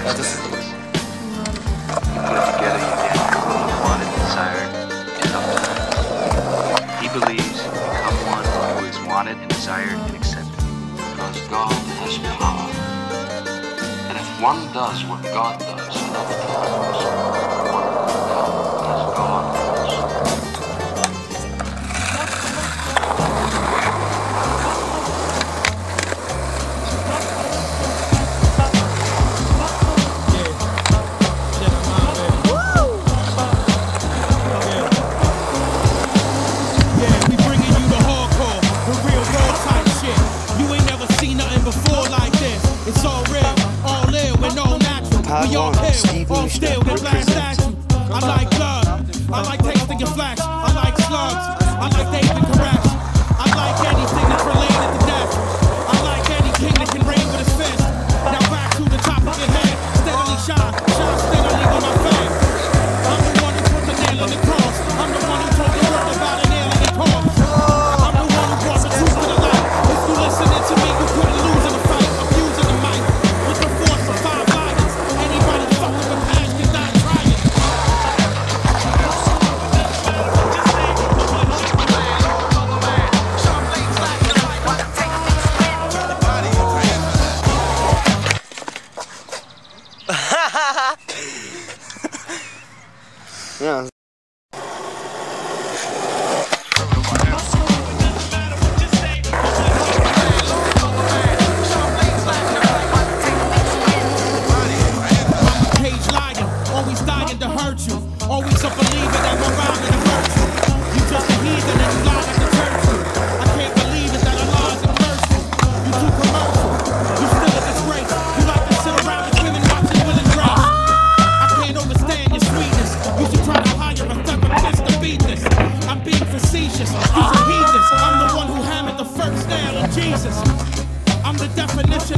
destinies. You put it together, you get wanted, desired, and up to him. He believes you become one who is wanted and desired and accepted. Because God has power. And if one does what God does enough times, one will become as God does. It's all real, all ill, and all natural. We all kill, all still, they blast at you. I like blood, I like tasting your flesh. I like slugs, I like David Koresh. I like anything that's related to death. I like any king that can reign with his fist. Now back to the top of your head, steadily shine steadily on my face. I'm the one who put the nail on the cross. I'm the one who told the world about an alien corpse. I'm the one who brought the truth to the light. If you listening to me, you couldn't lose in the fight. Yeah. Always dying to hurt you. Always a believer that my rhyme is a virtue. You just a heathen and you lie like a church. I can't believe it that Allah is a person. You too commercial. You still a disgrace. You like to sit around with women watching Will and Grace. I can't understand your sweetness. You should try to hire a therapist to beat this. I'm being facetious. You should heed this. I'm the one who hammered the first nail in Jesus. I'm the definition